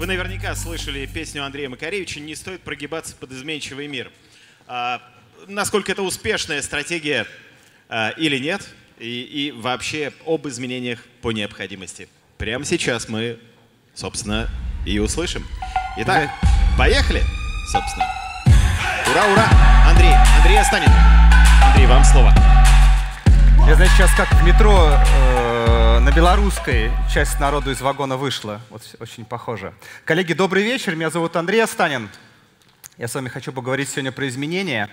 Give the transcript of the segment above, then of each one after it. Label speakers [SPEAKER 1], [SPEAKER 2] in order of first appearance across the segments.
[SPEAKER 1] Вы наверняка слышали песню Андрея Макаревича «Не стоит прогибаться под изменчивый мир». Насколько это успешная стратегия или нет, и вообще об изменениях по необходимости. Прямо сейчас мы, собственно, и услышим. Итак, поехали, собственно. Ура, ура! Андрей Астанин. Андрей, вам слово.
[SPEAKER 2] Я, значит, сейчас как в метро на Белорусской часть народу из вагона вышла. Вот очень похоже. Коллеги, добрый вечер. Меня зовут Андрей Астанин. Я с вами хочу поговорить сегодня про изменения.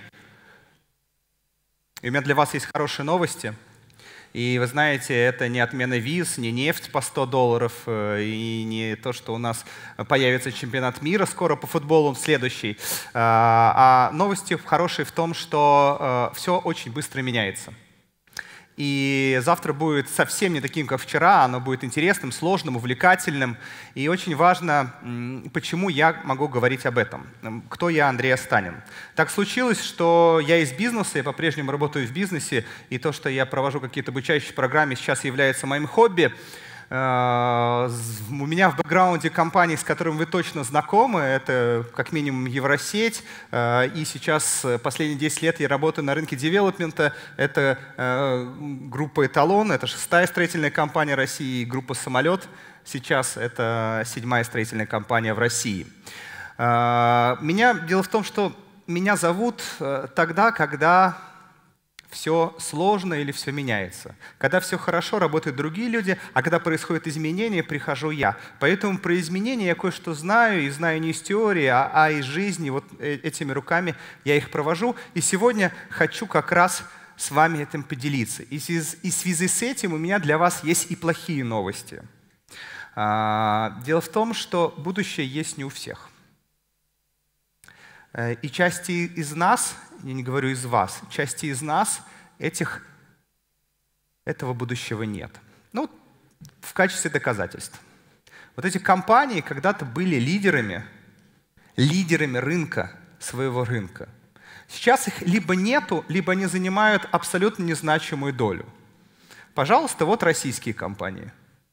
[SPEAKER 2] И у меня для вас есть хорошие новости. И вы знаете, это не отмена виз, не нефть по $100, и не то, что у нас появится чемпионат мира скоро по футболу, следующий. А новости хорошие в том, что все очень быстро меняется. И завтра будет совсем не таким, как вчера, оно будет интересным, сложным, увлекательным. И очень важно, почему я могу говорить об этом. Кто я, Андрей Астанин? Так случилось, что я из бизнеса, я по-прежнему работаю в бизнесе, и то, что я провожу какие-то обучающие программы, сейчас является моим хобби. У меня в бэкграунде компании, с которыми вы точно знакомы, это как минимум Евросеть, и сейчас последние 10 лет я работаю на рынке девелопмента. Это группа «Эталон», это 6-я строительная компания России, группа «Самолет». Сейчас это 7-я строительная компания в России. Дело в том, что меня зовут тогда, когда все сложно или все меняется. Когда все хорошо, работают другие люди, а когда происходят изменения, прихожу я. Поэтому про изменения я кое-что знаю, и знаю не из теории, а из жизни. Вот этими руками я их провожу. И сегодня хочу как раз с вами этим поделиться. И в связи с этим у меня для вас есть и плохие новости. Дело в том, что будущее есть не у всех. И части из нас, я не говорю из вас, части из нас этого будущего нет. Ну, в качестве доказательств. Вот эти компании когда-то были лидерами рынка, своего рынка. Сейчас их либо нету, либо они занимают абсолютно незначимую долю. Пожалуйста, вот российские компании.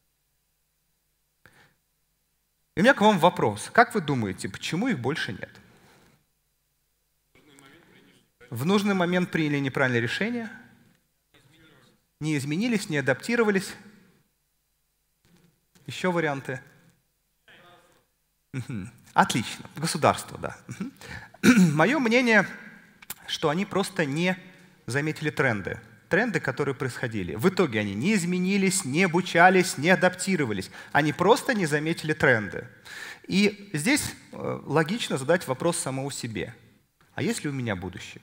[SPEAKER 2] И у меня к вам вопрос. Как вы думаете, почему их больше нет? В нужный момент приняли неправильное решение, не изменились, не адаптировались. Еще варианты? Отлично. Государство, да. Мое мнение, что они просто не заметили тренды. Тренды, которые происходили. В итоге они не изменились, не обучались, не адаптировались. Они просто не заметили тренды. И здесь логично задать вопрос самому себе. А есть ли у меня будущее?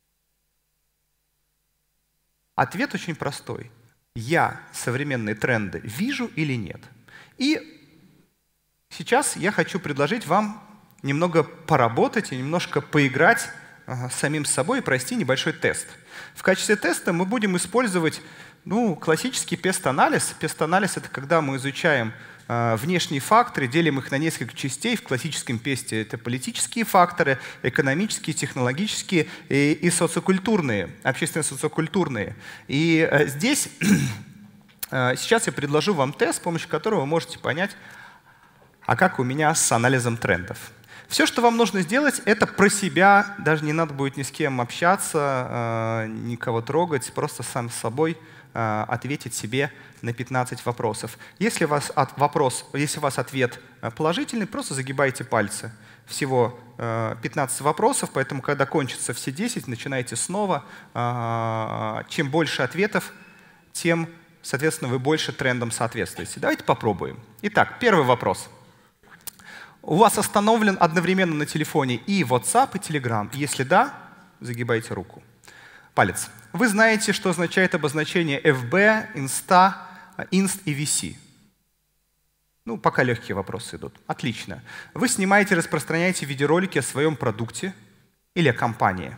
[SPEAKER 2] Ответ очень простой. Я современные тренды вижу или нет? И сейчас я хочу предложить вам немного поработать и немножко поиграть с самим собой и провести небольшой тест. В качестве теста мы будем использовать классический пест-анализ. Пест-анализ — это когда мы изучаем внешние факторы, делим их на несколько частей. В классическом песте это политические факторы, экономические, технологические и социокультурные, общественно-социокультурные. И здесь сейчас я предложу вам тест, с помощью которого вы можете понять, а как у меня с анализом трендов. Все, что вам нужно сделать, это про себя, даже не надо будет ни с кем общаться, никого трогать, просто сам с собой ответить себе на 15 вопросов. Если у вас ответ положительный, просто загибайте пальцы. Всего 15 вопросов, поэтому когда кончатся все 10, начинайте снова. Чем больше ответов, тем, соответственно, вы больше трендам соответствуете. Давайте попробуем. Итак, первый вопрос. У вас установлен одновременно на телефоне и WhatsApp, и Telegram? Если да, загибайте руку. Палец. Вы знаете, что означает обозначение FB, Insta, Inst и VC? Пока легкие вопросы идут. Отлично. Вы снимаете и распространяете видеоролики о своем продукте или о компании.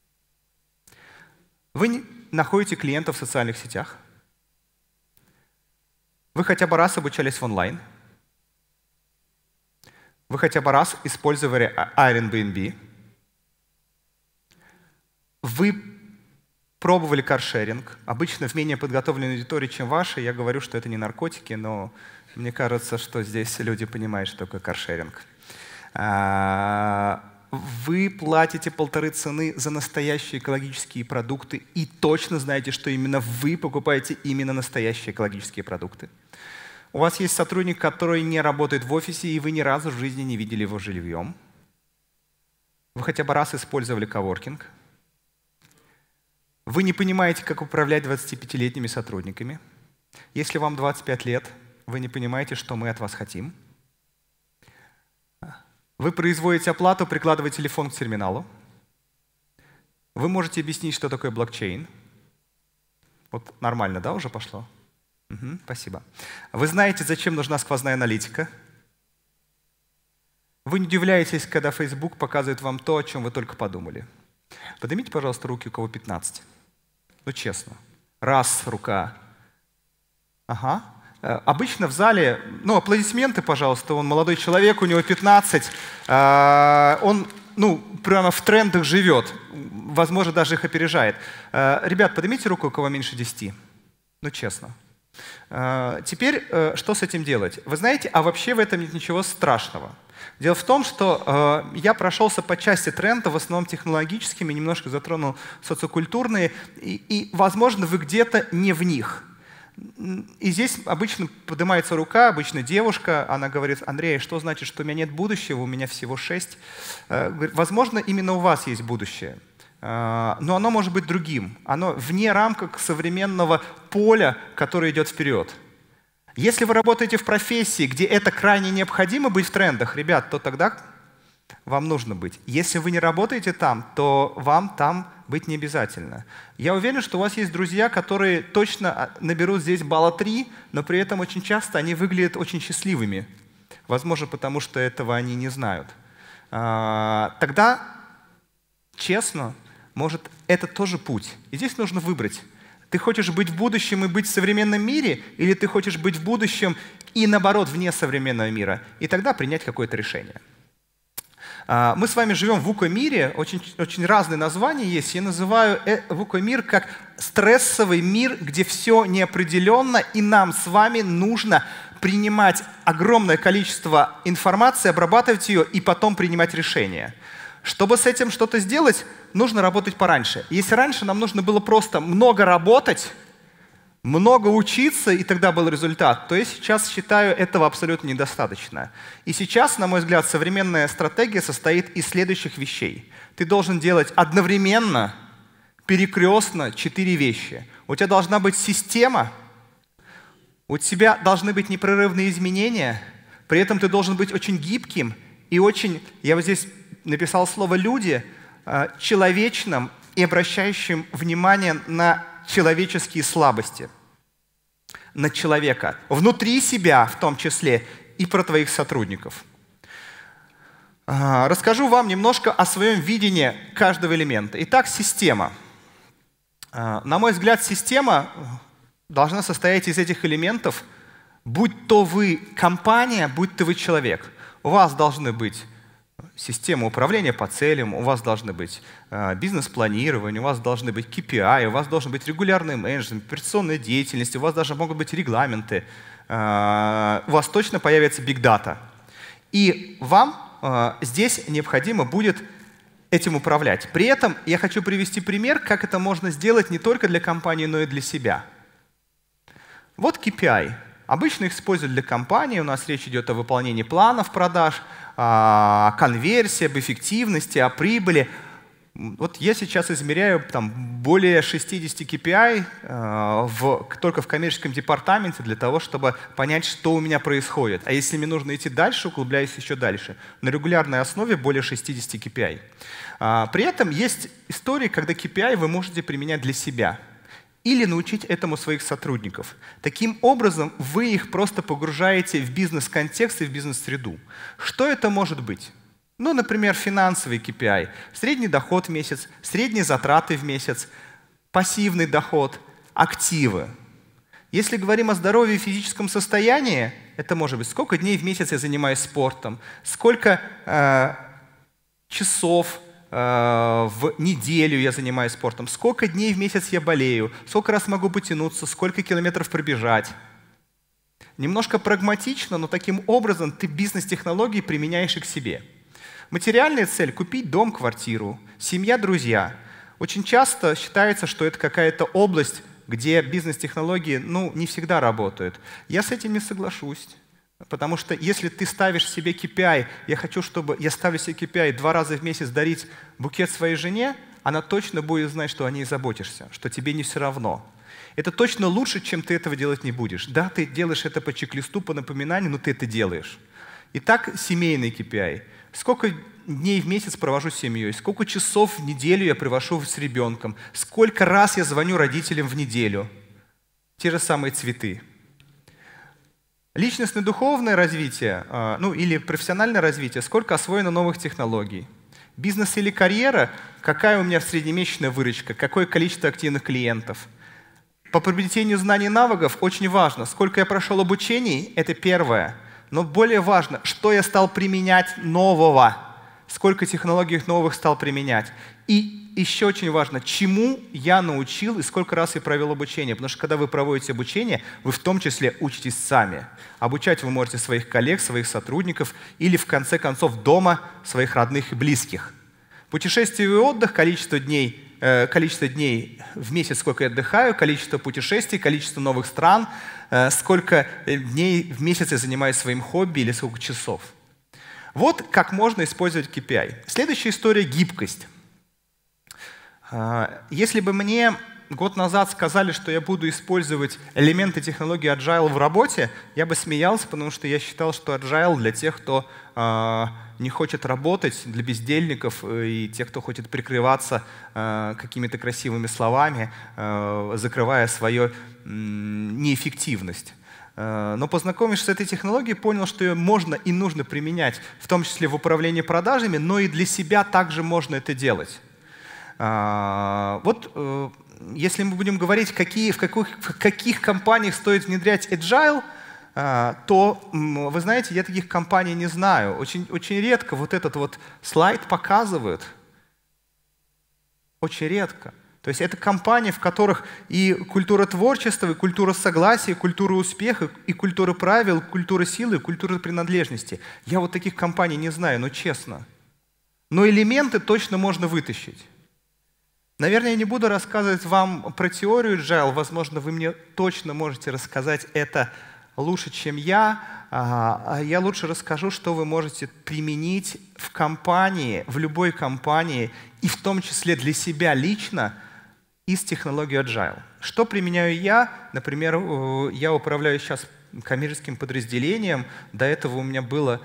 [SPEAKER 2] Вы находите клиентов в социальных сетях. Вы хотя бы раз обучались в онлайн. Вы хотя бы раз использовали Airbnb. Вы пробовали каршеринг. Обычно в менее подготовленной аудитории, чем ваша, я говорю, что это не наркотики, но Мне кажется, что здесь люди понимают, что такое каршеринг. Вы платите 1,5 цены за настоящие экологические продукты и точно знаете, что именно вы покупаете именно настоящие экологические продукты. У вас есть сотрудник, который не работает в офисе, и вы ни разу в жизни не видели его жильем. Вы хотя бы раз использовали коворкинг. Вы не понимаете, как управлять 25-летними сотрудниками. Если вам 25 лет, вы не понимаете, что мы от вас хотим. Вы производите оплату, прикладывая телефон к терминалу. Вы можете объяснить, что такое блокчейн. Вот нормально, да, уже пошло? Угу, спасибо. Вы знаете, зачем нужна сквозная аналитика. Вы не удивляетесь, когда Facebook показывает вам то, о чем вы только подумали. Поднимите, пожалуйста, руки, у кого 15. Ну, честно. Раз, рука. Ага. Обычно в зале, ну, аплодисменты, пожалуйста, он молодой человек, у него 15. Он, ну, прямо в трендах живет. Возможно, даже их опережает. Ребят, поднимите руку, у кого меньше 10. Ну, честно. Теперь, что с этим делать? Вы знаете, а вообще в этом нет ничего страшного. Дело в том, что я прошелся по части трендов, в основном технологическими, немножко затронул социокультурные, и возможно, вы где-то не в них. И здесь обычно поднимается рука, обычно девушка, она говорит: Андрей, что значит, что у меня нет будущего, у меня всего 6? Возможно, именно у вас есть будущее. Но оно может быть другим. Оно вне рамок современного поля, которое идет вперед. Если вы работаете в профессии, где это крайне необходимо быть в трендах, ребят, то тогда вам нужно быть. Если вы не работаете там, то вам там быть не обязательно. Я уверен, что у вас есть друзья, которые точно наберут здесь балла 3, но при этом очень часто они выглядят очень счастливыми. Возможно, потому что этого они не знают. Тогда, честно, может, это тоже путь. И здесь нужно выбрать. Ты хочешь быть в будущем и быть в современном мире, или ты хочешь быть в будущем и, наоборот, вне современного мира, и тогда принять какое-то решение. Мы с вами живем в УКО-мире, очень разные названия есть. Я называю УКО-мир как стрессовый мир, где все неопределенно, и нам с вами нужно принимать огромное количество информации, обрабатывать ее и потом принимать решения. Чтобы с этим что-то сделать, нужно работать пораньше. Если раньше нам нужно было просто много работать, много учиться, и тогда был результат, то я сейчас считаю, этого абсолютно недостаточно. И сейчас, на мой взгляд, современная стратегия состоит из следующих вещей. Ты должен делать одновременно, перекрестно 4 вещи. У тебя должна быть система, у тебя должны быть непрерывные изменения, при этом ты должен быть очень гибким и очень, я вот здесь написал слово «люди», человечным и обращающим внимание на человеческие слабости, на человека, внутри себя в том числе, и про твоих сотрудников. Расскажу вам немножко о своем видении каждого элемента. Итак, система. На мой взгляд, система должна состоять из этих элементов, будь то вы компания, будь то вы человек. У вас должны быть система управления по целям, у вас должны быть бизнес-планирование, у вас должны быть KPI, у вас должен быть регулярный менеджмент, операционная деятельность, у вас даже могут быть регламенты, у вас точно появится Big Data. И вам здесь необходимо будет этим управлять. При этом я хочу привести пример, как это можно сделать не только для компании, но и для себя. Вот KPI. Обычно их используют для компании, у нас речь идет о выполнении планов продаж, о конверсии, об эффективности, о прибыли. Вот я сейчас измеряю там, более 60 KPI только в коммерческом департаменте для того, чтобы понять, что у меня происходит. А если мне нужно идти дальше, углубляюсь еще дальше. На регулярной основе более 60 KPI. При этом есть истории, когда KPI вы можете применять для себя или научить этому своих сотрудников. Таким образом, вы их просто погружаете в бизнес-контекст и в бизнес-среду. Что это может быть? Ну, например, финансовый KPI, средний доход в месяц, средние затраты в месяц, пассивный доход, активы. Если говорим о здоровье и физическом состоянии, это может быть сколько дней в месяц я занимаюсь спортом, сколько часов в неделю я занимаюсь спортом, сколько дней в месяц я болею, сколько раз могу потянуться, сколько километров пробежать. Немножко прагматично, но таким образом ты бизнес-технологии применяешь и к себе. Материальная цель — купить дом, квартиру, семья, друзья. Очень часто считается, что это какая-то область, где бизнес-технологии не всегда работают. Я с этим не соглашусь. Потому что если ты ставишь себе KPI, я ставлю себе KPI 2 раза в месяц дарить букет своей жене, она точно будет знать, что о ней заботишься, что тебе не все равно. Это точно лучше, чем ты этого делать не будешь. Да, ты делаешь это по чек-листу, по напоминанию, но ты это делаешь. Итак, семейный KPI. Сколько дней в месяц провожу с семьей, сколько часов в неделю я провожу с ребенком, сколько раз я звоню родителям в неделю. Те же самые цветы. Личностно-духовное развитие, или профессиональное развитие, сколько освоено новых технологий. Бизнес или карьера, какая у меня среднемесячная выручка, какое количество активных клиентов. По приобретению знаний и навыков очень важно, сколько я прошел обучений, это первое. Но более важно, что я стал применять нового, сколько технологий новых стал применять. И еще очень важно, чему я научил и сколько раз я провел обучение. Потому что когда вы проводите обучение, вы в том числе учитесь сами. Обучать вы можете своих коллег, своих сотрудников или, в конце концов, дома своих родных и близких. Путешествие и отдых, количество дней в месяц, сколько я отдыхаю, количество путешествий, количество новых стран, сколько дней в месяц я занимаюсь своим хобби или сколько часов. Вот как можно использовать KPI. Следующая история — гибкость. Если бы мне год назад сказали, что я буду использовать элементы технологии Agile в работе, я бы смеялся, потому что я считал, что Agile для тех, кто не хочет работать, для бездельников и тех, кто хочет прикрываться какими-то красивыми словами, закрывая свою неэффективность. Но познакомившись с этой технологией, понял, что ее можно и нужно применять, в том числе в управлении продажами, но и для себя также можно это делать. Если мы будем говорить, в каких компаниях стоит внедрять Agile, то, вы знаете, я таких компаний не знаю. Очень, очень редко вот этот слайд показывают. Очень редко. То есть это компании, в которых и культура творчества, и культура согласия, и культура успеха, и культура правил, и культура силы, и культура принадлежности. Я вот таких компаний не знаю, но честно. Но элементы точно можно вытащить. Наверное, я не буду рассказывать вам про теорию Agile. Возможно, вы мне точно можете рассказать это лучше, чем я. А я лучше расскажу, что вы можете применить в компании, в любой компании, и в том числе для себя лично, из технологии Agile. Что применяю я? Например, я управляю сейчас коммерческим подразделением. До этого у меня было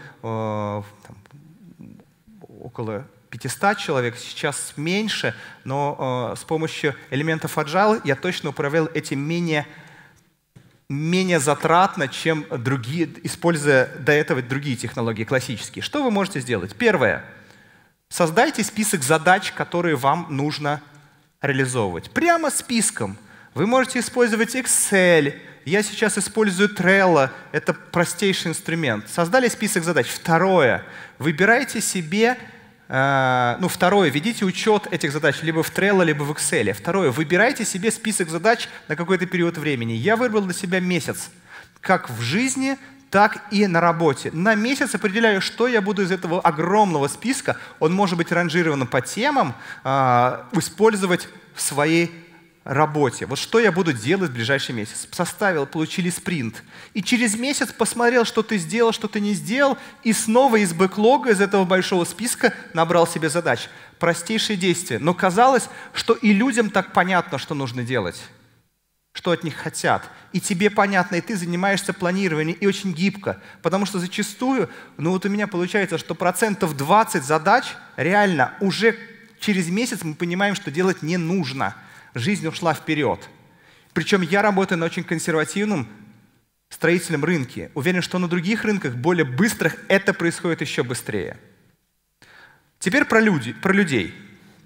[SPEAKER 2] около 500 человек, сейчас меньше, но с помощью элементов Agile я точно управлял этим менее затратно, чем другие, используя до этого другие технологии классические. Что вы можете сделать? Первое. Создайте список задач, которые вам нужно реализовывать. Прямо списком. Вы можете использовать Excel. Я сейчас использую Trello. Это простейший инструмент. Создали список задач. Второе. Выбирайте себе второе, ведите учет этих задач либо в Trello, либо в Excel. Второе, выбирайте себе список задач на какой-то период времени. Я выбрал для себя месяц, как в жизни, так и на работе. На месяц определяю, что я буду из этого огромного списка, он может быть ранжирован по темам, использовать в своей работе. Вот что я буду делать в ближайший месяц. Составил, получили спринт. И через месяц посмотрел, что ты сделал, что ты не сделал, и снова из бэклога, из этого большого списка набрал себе задач. Простейшие действия. Но казалось, что и людям так понятно, что нужно делать, что от них хотят. И тебе понятно, и ты занимаешься планированием, и очень гибко. Потому что зачастую, у меня получается, что 20% задач реально уже через месяц мы понимаем, что делать не нужно. Жизнь ушла вперед. Причем я работаю на очень консервативном строительном рынке. Уверен, что на других рынках, более быстрых, это происходит еще быстрее. Теперь про людей.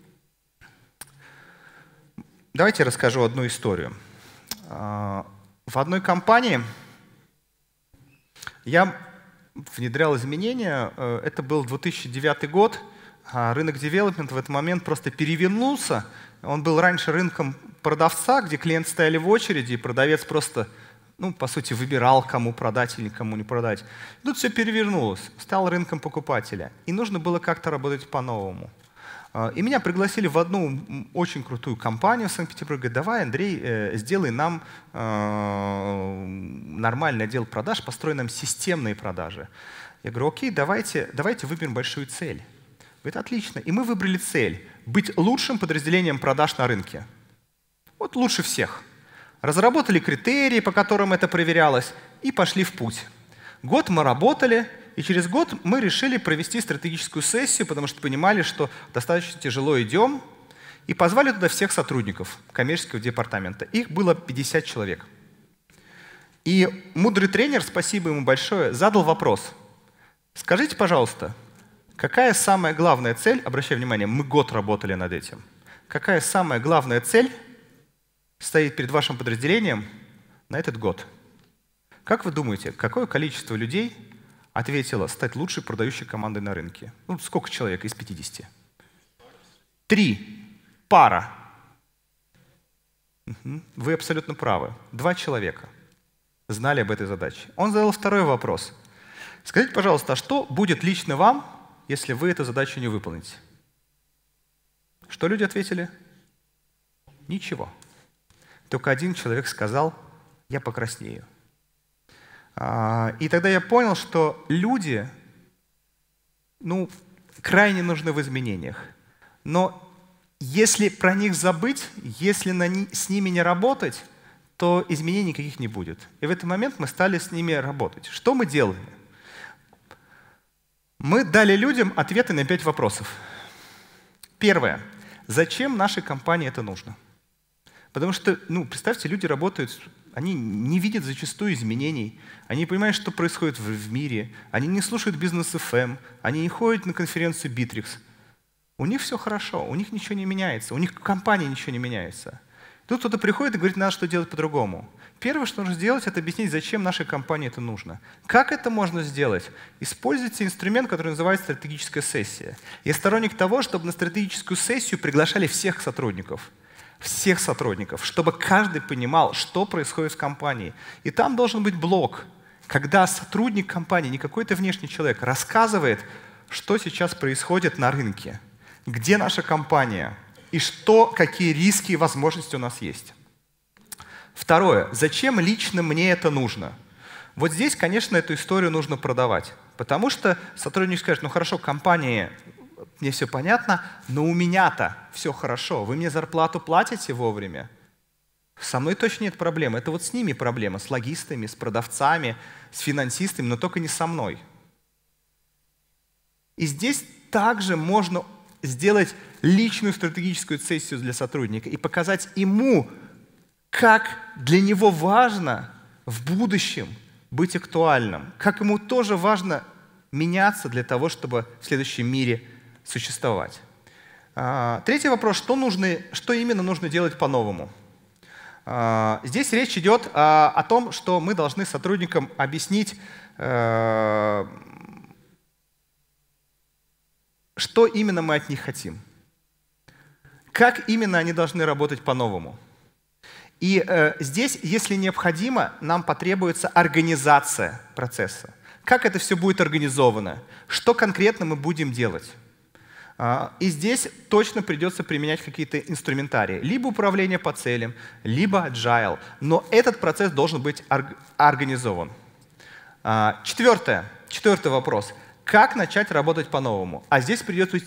[SPEAKER 2] Давайте я расскажу одну историю. В одной компании я внедрял изменения. Это был 2009 год. Рынок девелопмента в этот момент просто перевернулся. Он был раньше рынком продавца, где клиенты стояли в очереди, и продавец просто по сути, выбирал, кому продать или кому не продать. Тут все перевернулось, стал рынком покупателя. И нужно было как-то работать по-новому. И меня пригласили в одну очень крутую компанию в Санкт-Петербурге. Давай, Андрей, сделай нам нормальный отдел продаж, построй нам системные продажи. Я говорю, окей, давайте выберем большую цель. Говорит, отлично. И мы выбрали цель – быть лучшим подразделением продаж на рынке. Вот лучше всех. Разработали критерии, по которым это проверялось, и пошли в путь. Год мы работали, и через год мы решили провести стратегическую сессию, потому что понимали, что достаточно тяжело идем, и позвали туда всех сотрудников коммерческого департамента. Их было 50 человек. И мудрый тренер, спасибо ему большое, задал вопрос. Скажите, пожалуйста, какая самая главная цель, обращаю внимание, мы год работали над этим, какая самая главная цель стоит перед вашим подразделением на этот год? Как вы думаете, какое количество людей ответило стать лучшей продающей командой на рынке? Сколько человек из 50? 3. Пара. Вы абсолютно правы. 2 человека знали об этой задаче. Он задал второй вопрос. Скажите, пожалуйста, а что будет лично вам, если вы эту задачу не выполните? Что люди ответили? Ничего. Только один человек сказал, я покраснею. И тогда я понял, что люди, крайне нужны в изменениях. Но если про них забыть, если с ними не работать, то изменений никаких не будет. И в этот момент мы стали с ними работать. Что мы делали? Мы дали людям ответы на 5 вопросов. Первое. Зачем нашей компании это нужно? Потому что, представьте, люди работают, они не видят зачастую изменений, они не понимают, что происходит в мире, они не слушают бизнес FM, они не ходят на конференцию Bittrex. У них все хорошо, у них ничего не меняется, у них в компании ничего не меняется. Тут кто-то приходит и говорит, надо что делать по-другому. Первое, что нужно сделать, это объяснить, зачем нашей компании это нужно. Как это можно сделать? Используйте инструмент, который называется стратегическая сессия. Я сторонник того, чтобы на стратегическую сессию приглашали всех сотрудников, чтобы каждый понимал, что происходит в компании. И там должен быть блок, когда сотрудник компании, не какой-то внешний человек, рассказывает, что сейчас происходит на рынке, где наша компания и какие риски и возможности у нас есть. Второе. Зачем лично мне это нужно? Вот здесь, конечно, эту историю нужно продавать. Потому что сотрудник скажет, хорошо, компания, мне все понятно, но у меня-то все хорошо. Вы мне зарплату платите вовремя? Со мной точно нет проблем. Это вот с ними проблема, с логистами, с продавцами, с финансистами, но только не со мной. И здесь также можно сделать личную стратегическую сессию для сотрудника и показать ему, как для него важно в будущем быть актуальным, как ему тоже важно меняться для того, чтобы в следующем мире существовать. Третий вопрос, что именно нужно делать по-новому? Здесь речь идет о том, что мы должны сотрудникам объяснить, что именно мы от них хотим, как именно они должны работать по-новому. И здесь, если необходимо, нам потребуется организация процесса. Как это все будет организовано? Что конкретно мы будем делать? И здесь точно придется применять какие-то инструментарии. Либо управление по целям, либо agile. Но этот процесс должен быть организован. Четвертый вопрос. Как начать работать по-новому? А здесь придется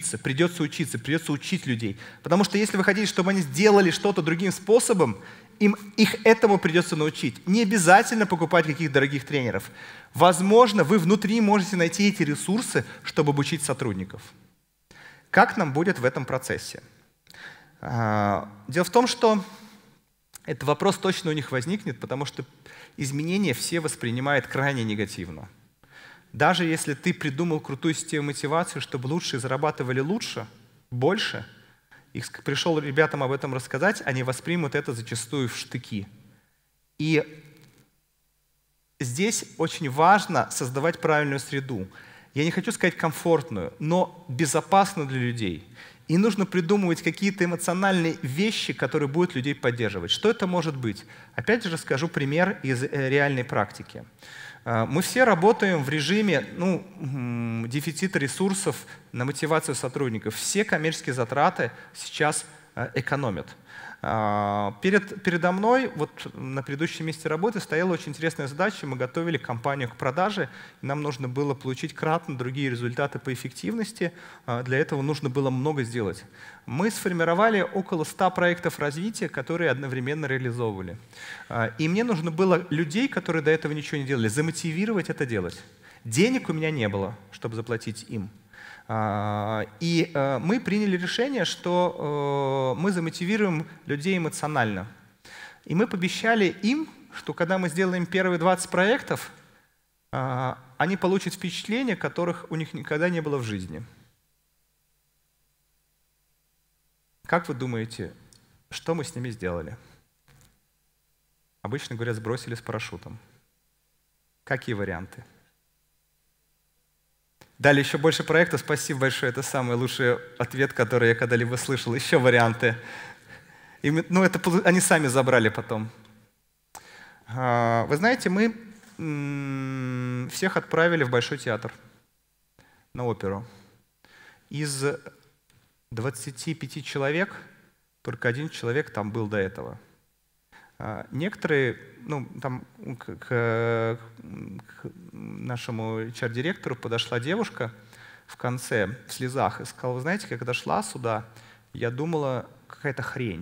[SPEAKER 2] учить людей. Потому что если вы хотите, чтобы они сделали что-то другим способом, их этому придется научить. Не обязательно покупать каких-то дорогих тренеров. Возможно, вы внутри можете найти эти ресурсы, чтобы обучить сотрудников. Как нам будет в этом процессе? Дело в том, что этот вопрос точно у них возникнет, потому что изменения все воспринимают крайне негативно. Даже если ты придумал крутую систему мотивации, чтобы лучшие зарабатывали больше, пришел ребятам об этом рассказать, они воспримут это зачастую в штыки. И здесь очень важно создавать правильную среду. я не хочу сказать комфортную, но безопасную для людей. И нужно придумывать какие-то эмоциональные вещи, которые будут людей поддерживать. Что это может быть? Опять же скажу пример из реальной практики. Мы все работаем в режиме дефицита ресурсов на мотивацию сотрудников. Все коммерческие затраты сейчас экономят. Передо мной, вот на предыдущем месте работы, стояла очень интересная задача. Мы готовили компанию к продаже. Нам нужно было получить кратно другие результаты по эффективности. Для этого нужно было много сделать. Мы сформировали около 100 проектов развития, которые одновременно реализовывали. И мне нужно было людей, которые до этого ничего не делали, замотивировать это делать. Денег у меня не было, чтобы заплатить им. И мы приняли решение, что мы замотивируем людей эмоционально. И мы пообещали им, что когда мы сделаем первые 20 проектов, они получат впечатления, которых у них никогда не было в жизни. Как вы думаете, что мы с ними сделали? Обычно говорят, сбросили с парашютом. Какие варианты? Дали еще больше проектов. Спасибо большое. Это самый лучший ответ, который я когда-либо слышал. Еще варианты. Они сами забрали потом. Вы знаете, мы всех отправили в Большой театр на оперу. Из 25 человек только 1 человек там был до этого. Некоторые, к нашему HR-директору подошла девушка в конце в слезах и сказала: вы знаете, когда шла сюда, я думала, какая-то хрень.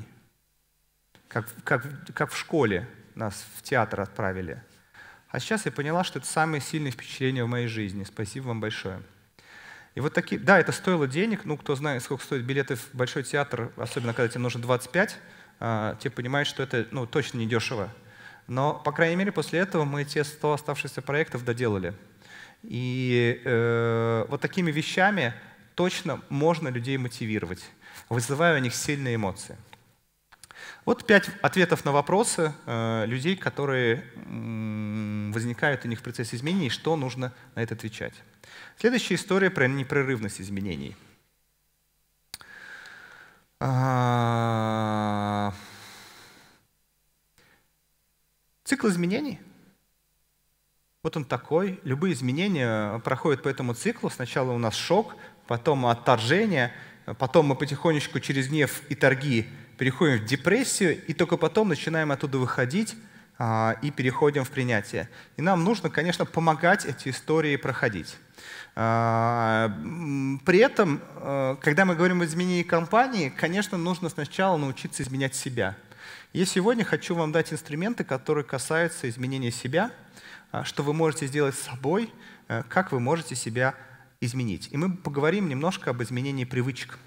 [SPEAKER 2] Как в школе нас в театр отправили. А сейчас я поняла, что это самые сильные впечатления в моей жизни. Спасибо вам большое. И вот такие, да, это стоило денег. Кто знает, сколько стоят билеты в Большой театр, особенно когда тебе нужно 25, те понимают, что это точно не дешево. Но, по крайней мере, после этого мы те 100 оставшихся проектов доделали. И вот такими вещами точно можно людей мотивировать, вызывая у них сильные эмоции. Вот 5 ответов на вопросы людей, которые возникают у них в процессе изменений, что нужно на это отвечать. Следующая история про непрерывность изменений. Цикл изменений. Вот он такой. Любые изменения проходят по этому циклу. Сначала у нас шок, потом отторжение, потом мы потихонечку через гнев и торги переходим в депрессию, и только потом начинаем оттуда выходить и переходим в принятие. И нам нужно, конечно, помогать эти истории проходить. При этом, когда мы говорим о изменении компании, конечно, нужно сначала научиться изменять себя. Я сегодня хочу вам дать инструменты, которые касаются изменения себя, что вы можете сделать с собой, как вы можете себя изменить. И мы поговорим немножко об изменении привычек.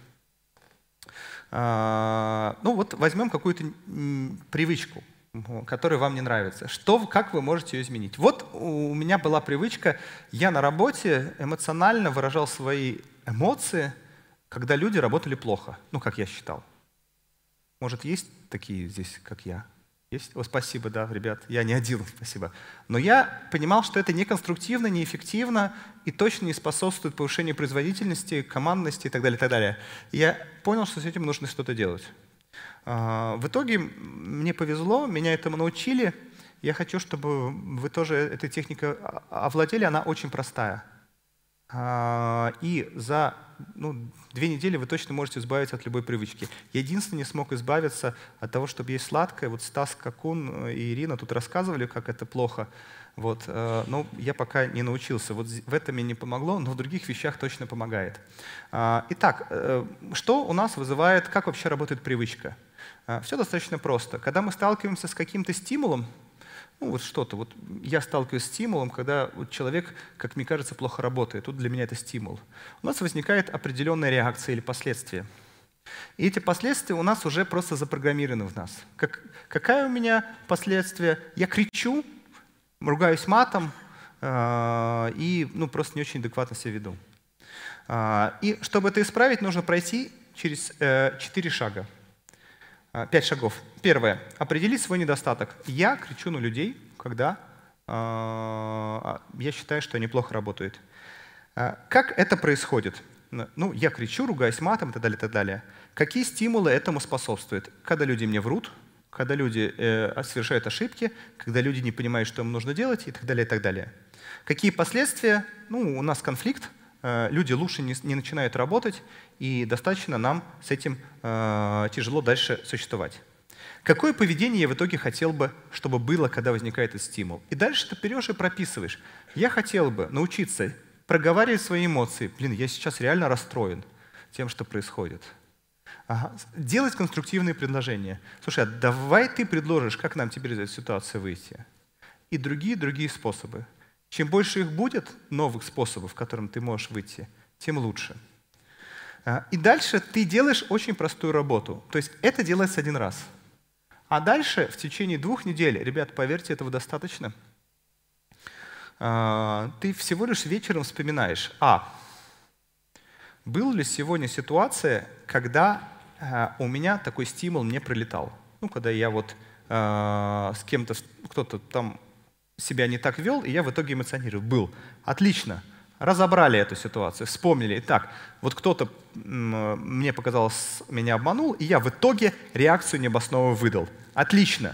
[SPEAKER 2] Возьмем какую-то привычку, которая вам не нравится. Как вы можете ее изменить? Вот у меня была привычка, я на работе эмоционально выражал свои эмоции, когда люди работали плохо, как я считал. Может, есть такие здесь, как я? Есть? Спасибо, да, ребят, я не один, спасибо. Но я понимал, что это неконструктивно, неэффективно и точно не способствует повышению производительности, командности и так далее, и так далее. И я понял, что с этим нужно что-то делать. В итоге мне повезло, меня этому научили. Я хочу, чтобы вы тоже этой техникой овладели, она очень простая. И за 2 недели вы точно можете избавиться от любой привычки. Я единственный не смог избавиться от того, чтобы есть сладкое. Вот Стас Какун и Ирина тут рассказывали, как это плохо. Но я пока не научился. Вот в этом мне не помогло, но в других вещах точно помогает. Итак, что у нас вызывает, как вообще работает привычка? Все достаточно просто. Когда мы сталкиваемся с каким-то стимулом, я сталкиваюсь с стимулом, когда человек, как мне кажется, плохо работает. Тут для меня это стимул. У нас возникает определенная реакция или последствия. И эти последствия у нас уже просто запрограммированы в нас. Какая у меня последствия? Я кричу, ругаюсь матом и просто не очень адекватно себя веду. И чтобы это исправить, нужно пройти через 4 шага. 5 шагов. Первое. Определить свой недостаток. Я кричу на людей, когда я считаю, что они плохо работают. Как это происходит? Ну, я кричу, ругаюсь матом и так далее, и так далее. Какие стимулы этому способствуют? Когда люди мне врут, когда люди совершают ошибки, когда люди не понимают, что им нужно делать и так далее, и так далее. Какие последствия? Ну, у нас конфликт, люди лучше не начинают работать, и достаточно нам с этим тяжело дальше существовать. Какое поведение я в итоге хотел бы, чтобы было, когда возникает этот стимул? И дальше ты берешь и прописываешь. Я хотел бы научиться проговаривать свои эмоции. Блин, я сейчас реально расстроен тем, что происходит. Ага. Делать конструктивные предложения. Слушай, а давай ты предложишь, как нам теперь из этой ситуации выйти? И другие способы. Чем больше их будет, новых способов, которым ты можешь выйти, тем лучше. И дальше ты делаешь очень простую работу. То есть это делается один раз. А дальше в течение 2 недель, ребят, поверьте, этого достаточно, ты всего лишь вечером вспоминаешь, была ли сегодня ситуация, когда у меня такой стимул не прилетал. Ну, когда я вот с кем-то, кто-то там себя не так вел, и я в итоге эмоционировал. Был. Отлично. Разобрали эту ситуацию, вспомнили. Итак, вот кто-то, мне показалось, меня обманул, и я в итоге реакцию необоснованно выдал. Отлично.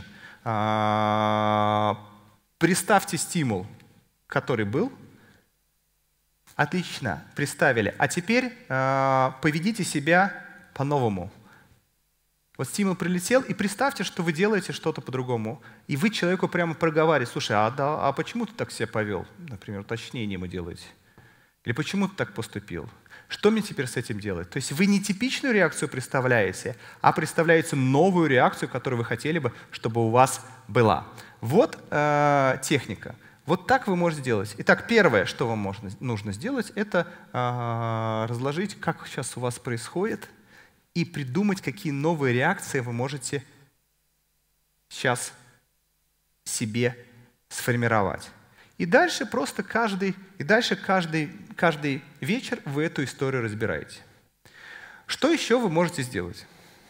[SPEAKER 2] Представьте стимул, который был. Отлично, представили. А теперь поведите себя по-новому. Вот стимул прилетел, и представьте, что вы делаете что-то по-другому. И вы человеку прямо проговариваете: слушай, а почему ты так себя повел? Например, уточнение ему делаете. Или почему ты так поступил? Что мне теперь с этим делать? То есть вы не типичную реакцию представляете, а представляете новую реакцию, которую вы хотели бы, чтобы у вас была. Вот техника. Вот так вы можете делать. Итак, первое, что вам нужно сделать, это разложить, как сейчас у вас происходит, и придумать, какие новые реакции вы можете сейчас себе сформировать. И дальше просто каждый вечер вы эту историю разбираете. Что еще вы можете сделать?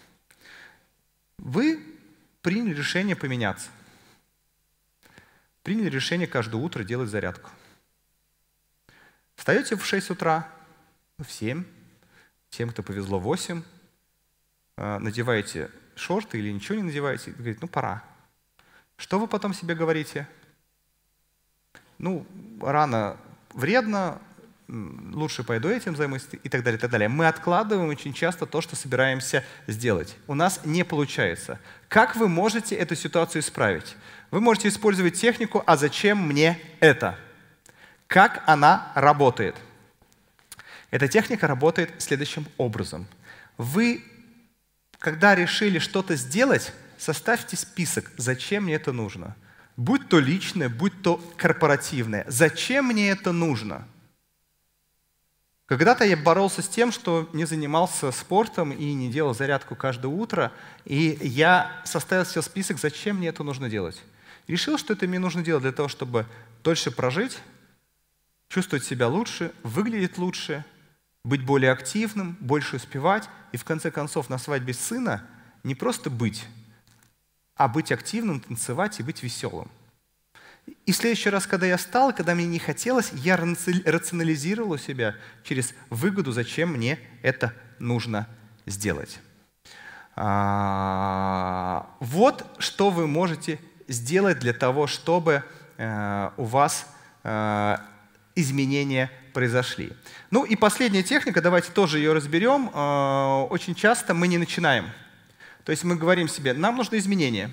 [SPEAKER 2] Вы приняли решение поменяться. Приняли решение каждое утро делать зарядку. Встаете в 6 утра, в 7, тем, кто повезло, в 8, надеваете шорты или ничего не надеваете, и говорите: ну пора. Что вы потом себе говорите? Ну, рано вредно, лучше пойду этим займусь и так далее, и так далее. Мы откладываем очень часто то, что собираемся сделать. У нас не получается. Как вы можете эту ситуацию исправить? Вы можете использовать технику «а зачем мне это?». Как она работает? Эта техника работает следующим образом. Вы, когда решили что-то сделать, составьте список, зачем мне это нужно. Будь то личное, будь то корпоративное. Зачем мне это нужно? Когда-то я боролся с тем, что не занимался спортом и не делал зарядку каждое утро, и я составил себе список, зачем мне это нужно делать. Решил, что это мне нужно делать для того, чтобы дольше прожить, чувствовать себя лучше, выглядеть лучше, быть более активным, больше успевать и, в конце концов, на свадьбе сына не просто быть, а быть активным, танцевать и быть веселым. И в следующий раз, когда я встал, когда мне не хотелось, я рационализировал у себя через выгоду, зачем мне это нужно сделать. Вот что вы можете сделать для того, чтобы у вас изменения произошли. Ну и последняя техника, давайте тоже ее разберем. Очень часто мы не начинаем. То есть мы говорим себе: нам нужны изменения.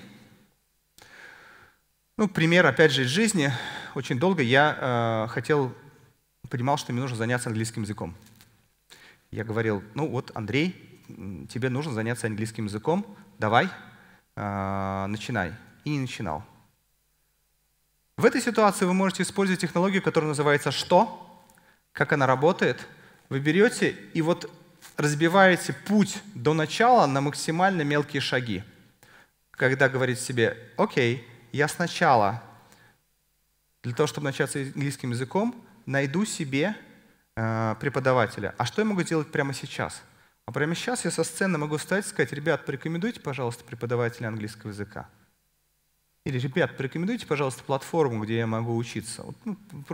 [SPEAKER 2] Ну, пример, опять же, из жизни. Очень долго я понимал, что мне нужно заняться английским языком. Я говорил: ну вот, Андрей, тебе нужно заняться английским языком, давай, начинай. И не начинал. В этой ситуации вы можете использовать технологию, которая называется «что?». Как она работает? Вы берете и вот разбиваете путь до начала на максимально мелкие шаги. Когда говорите себе: окей, я сначала, для того, чтобы начаться английским языком, найду себе преподавателя. А что я могу делать прямо сейчас? А прямо сейчас я со сцены могу встать и сказать: ребят, порекомендуйте, пожалуйста, преподавателя английского языка. Или: ребят, порекомендуйте, пожалуйста, платформу, где я могу учиться. Вот, ну, просто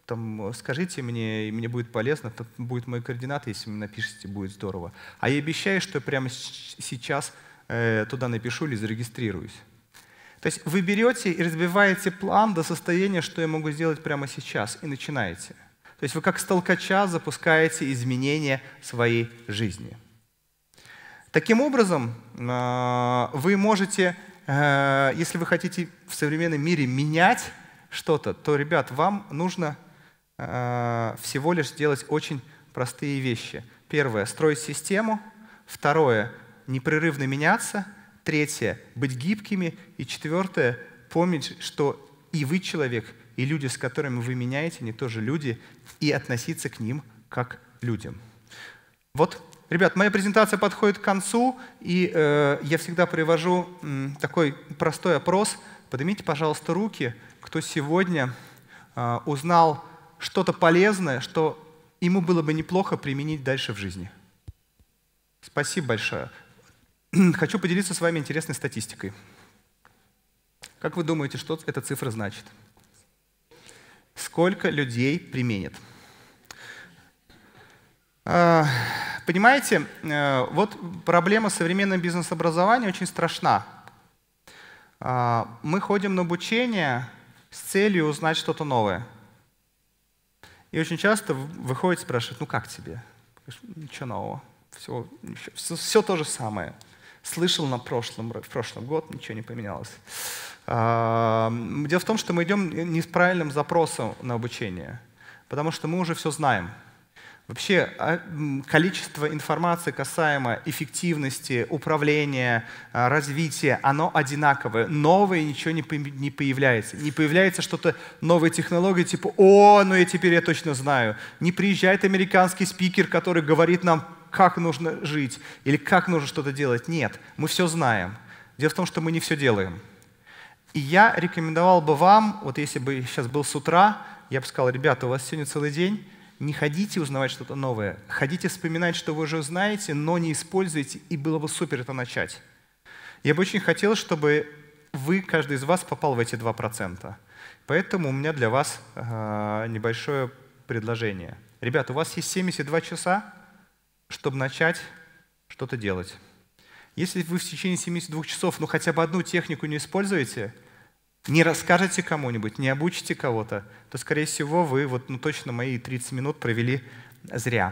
[SPEAKER 2] там, скажите мне, и мне будет полезно, тут будут мои координаты, если вы напишите, будет здорово. А я обещаю, что я прямо сейчас туда напишу или зарегистрируюсь. То есть вы берете и разбиваете план до состояния, что я могу сделать прямо сейчас, и начинаете. То есть вы как с толкача запускаете изменения своей жизни. Таким образом, вы можете, если вы хотите в современном мире менять что-то, то, ребят, вам нужно всего лишь сделать очень простые вещи. Первое — строить систему. Второе — непрерывно меняться. Третье — быть гибкими. И четвертое — помнить, что и вы человек, и люди, с которыми вы меняете, они тоже люди, и относиться к ним как к людям. Вот, ребят, моя презентация подходит к концу, и я всегда привожу такой простой опрос. Поднимите, пожалуйста, руки, кто сегодня узнал что-то полезное, что ему было бы неплохо применить дальше в жизни. Спасибо большое. Хочу поделиться с вами интересной статистикой. Как вы думаете, что эта цифра значит? Сколько людей применят? Понимаете, вот проблема современного бизнес-образования очень страшна. Мы ходим на обучение с целью узнать что-то новое. И очень часто выходит и спрашивает: ну как тебе? Ничего нового. Все то же самое. Слышал в прошлом год, ничего не поменялось. Дело в том, что мы идем не с правильным запросом на обучение, потому что мы уже все знаем. Вообще количество информации касаемо эффективности, управления, развития, оно одинаковое. Новое ничего не появляется. Не появляется что-то, новые технологии, типа «О, ну теперь я точно знаю». Не приезжает американский спикер, который говорит нам, как нужно жить или как нужно что-то делать. Нет, мы все знаем. Дело в том, что мы не все делаем. И я рекомендовал бы вам, вот если бы сейчас был с утра, я бы сказал: ребята, у вас сегодня целый день, не ходите узнавать что-то новое, ходите вспоминать, что вы уже знаете, но не используете, и было бы супер это начать. Я бы очень хотел, чтобы вы, каждый из вас, попал в эти 2%. Поэтому у меня для вас небольшое предложение. Ребята, у вас есть 72 часа, чтобы начать что-то делать. Если вы в течение 72 часов хотя бы одну технику не используете, не расскажете кому-нибудь, не обучите кого-то, то, скорее всего, вы точно мои 30 минут провели зря.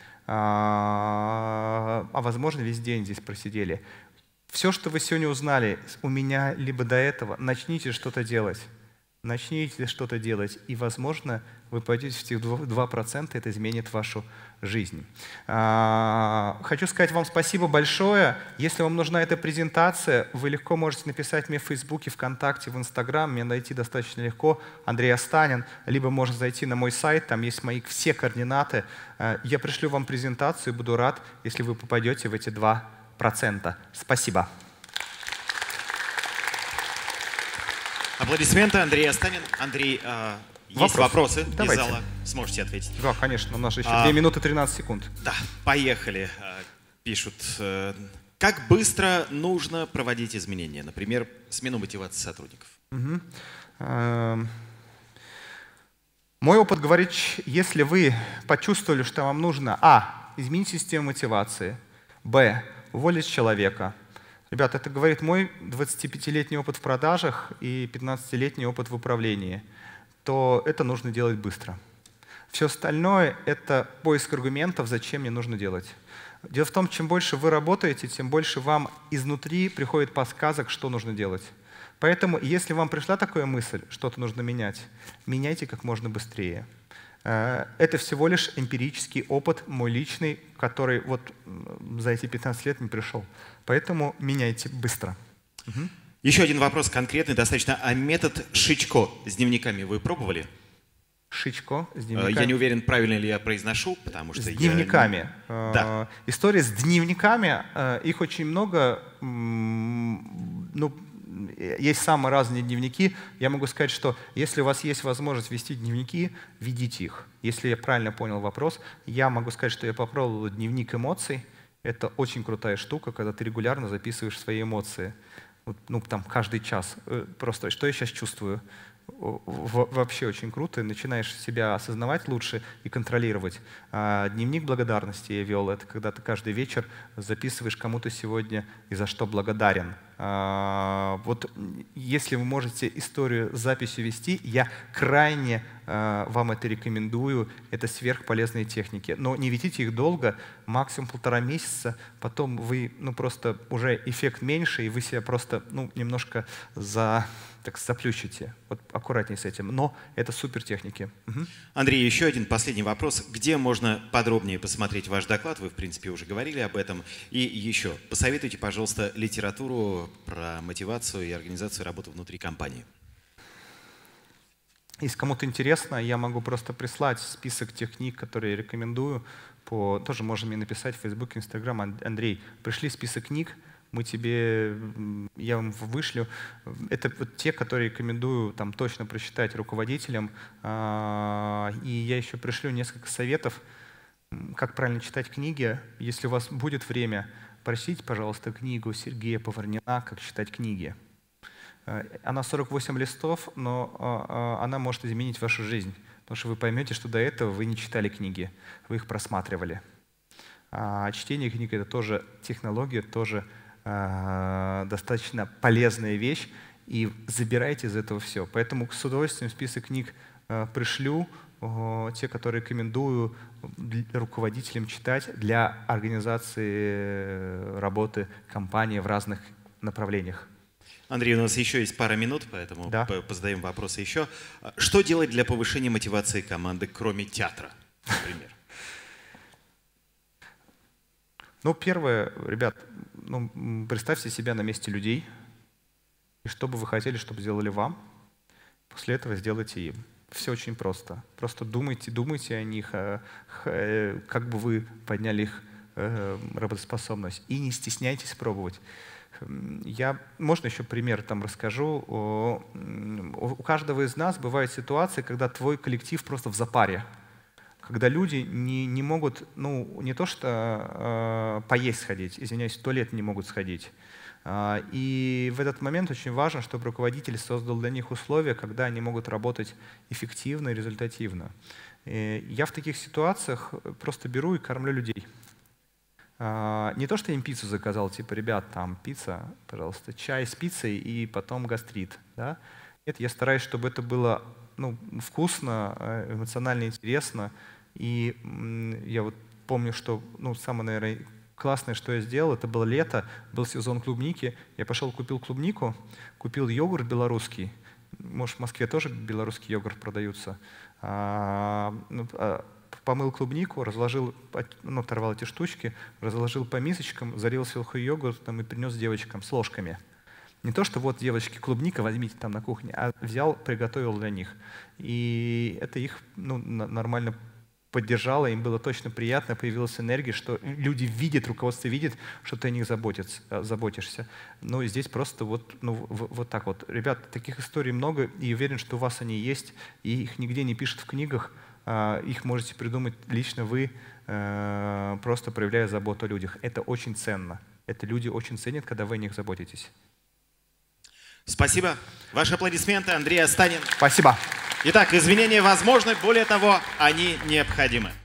[SPEAKER 2] А возможно, весь день здесь просидели. Все, что вы сегодня узнали у меня либо до этого, начните что-то делать. Начните что-то делать, и, возможно, вы пойдете в эти 2%, это изменит вашу жизнь. Хочу сказать вам спасибо большое. Если вам нужна эта презентация, вы легко можете написать мне в Фейсбуке, ВКонтакте, в Инстаграм. Меня найти достаточно легко, Андрей Астанин. Либо можно зайти на мой сайт, там есть мои все координаты. Я пришлю вам презентацию и буду рад, если вы попадете в эти 2%. Спасибо.
[SPEAKER 1] Аплодисменты. Андрей Астанин. Андрей, есть вопросы из зала? Сможете ответить?
[SPEAKER 2] Да, конечно. У нас же еще 2 минуты 13 секунд.
[SPEAKER 1] Да, поехали. Пишут. Как быстро нужно проводить изменения? Например, смену мотивации сотрудников.
[SPEAKER 2] Мой опыт говорит, если вы почувствовали, что вам нужно изменить систему мотивации, уволить человека. Ребята, это говорит мой 25-летний опыт в продажах и 15-летний опыт в управлении. То это нужно делать быстро. Все остальное — это поиск аргументов, зачем мне нужно делать. Дело в том, чем больше вы работаете, тем больше вам изнутри приходит подсказок, что нужно делать. Поэтому, если вам пришла такая мысль, что-то нужно менять, меняйте как можно быстрее. Это всего лишь эмпирический опыт, мой личный, который вот за эти 15 лет не пришел. Поэтому меняйте быстро.
[SPEAKER 1] Еще один вопрос конкретный, достаточно. А метод Шичко с дневниками вы пробовали?
[SPEAKER 2] Шичко с дневниками?
[SPEAKER 1] Я не уверен, правильно ли я произношу, потому что
[SPEAKER 2] с дневниками.
[SPEAKER 1] Да.
[SPEAKER 2] История с дневниками, их очень много. Есть самые разные дневники. Я могу сказать, что если у вас есть возможность вести дневники, ведите их. Если я правильно понял вопрос, я могу сказать, что я попробовал дневник эмоций. Это очень крутая штука, когда ты регулярно записываешь свои эмоции. Там каждый час. Просто, что я сейчас чувствую? вообще очень круто. Начинаешь себя осознавать лучше и контролировать. Дневник благодарности я вел. Это когда ты каждый вечер записываешь, кому ты сегодня и за что благодарен. Вот если вы можете историю с записью вести, я крайне вам это рекомендую. Это сверхполезные техники. Но не ведите их долго, максимум 1,5 месяца. Потом вы просто уже эффект меньше, и вы себя просто немножко заплющите. Вот аккуратнее с этим. Но это супер техники.
[SPEAKER 1] Андрей, еще один последний вопрос. Где можно подробнее посмотреть ваш доклад? Вы, в принципе, уже говорили об этом. И еще, посоветуйте, пожалуйста, литературу про мотивацию и организацию работы внутри компании.
[SPEAKER 2] Если кому-то интересно, я могу просто прислать список тех книг, которые я рекомендую. Тоже можно мне написать в Facebook, Instagram. Андрей, пришли список книг, я вам вышлю. Это вот те, которые рекомендую точно прочитать руководителям. И я еще пришлю несколько советов, как правильно читать книги. Если у вас будет время, прочтите, пожалуйста, книгу Сергея Поварнина «Как читать книги». Она 48 листов, но она может изменить вашу жизнь, потому что вы поймете, что до этого вы не читали книги, вы их просматривали. А чтение книг — это тоже технология, тоже достаточно полезная вещь, и забирайте из этого все. Поэтому с удовольствием список книг пришлю, те, которые рекомендую руководителям читать для организации работы компании в разных направлениях.
[SPEAKER 1] Андрей, у нас еще есть пара минут, поэтому
[SPEAKER 2] да.
[SPEAKER 1] Позадаем вопросы еще. Что делать для повышения мотивации команды, кроме театра, например?
[SPEAKER 2] Первое, ребят, представьте себя на месте людей, и что бы вы хотели, чтобы сделали вам, после этого сделайте им. Все очень просто. Просто думайте о них, как бы вы подняли их работоспособность. И не стесняйтесь пробовать. Можно еще пример расскажу. У каждого из нас бывают ситуации, когда твой коллектив просто в запаре. Когда люди не могут, не то что поесть сходить, извиняюсь, в туалет не могут сходить. И в этот момент очень важно, чтобы руководитель создал для них условия, когда они могут работать эффективно и результативно. Я в таких ситуациях просто беру и кормлю людей. Не то, что я им пиццу заказал, ребят, пицца, пожалуйста, чай с пиццей и потом гастрит. Да? Нет, я стараюсь, чтобы это было вкусно, эмоционально интересно. И я помню, что самое, наверное, классное, что я сделал, это было лето, был сезон клубники. Я пошел, купил клубнику, купил йогурт белорусский. Может, в Москве тоже белорусский йогурт продаются. Помыл клубнику, разложил, оторвал эти штучки, разложил по мисочкам, залил сверху йогуртом и принес девочкам с ложками. Не то, что вот, девочки, клубника возьмите на кухне, а взял, приготовил для них. И это их нормально поддержало, им было точно приятно, появилась энергия, что люди видят, руководство видит, что ты о них заботишься. И здесь просто вот так вот. Ребят, таких историй много, и уверен, что у вас они есть, и их нигде не пишут в книгах. Их можете придумать лично вы, просто проявляя заботу о людях. Это очень ценно. Это люди очень ценят, когда вы о них заботитесь.
[SPEAKER 1] Спасибо. Ваши аплодисменты, Андрей Останин.
[SPEAKER 2] Спасибо.
[SPEAKER 1] Итак, изменения возможны, более того, они необходимы.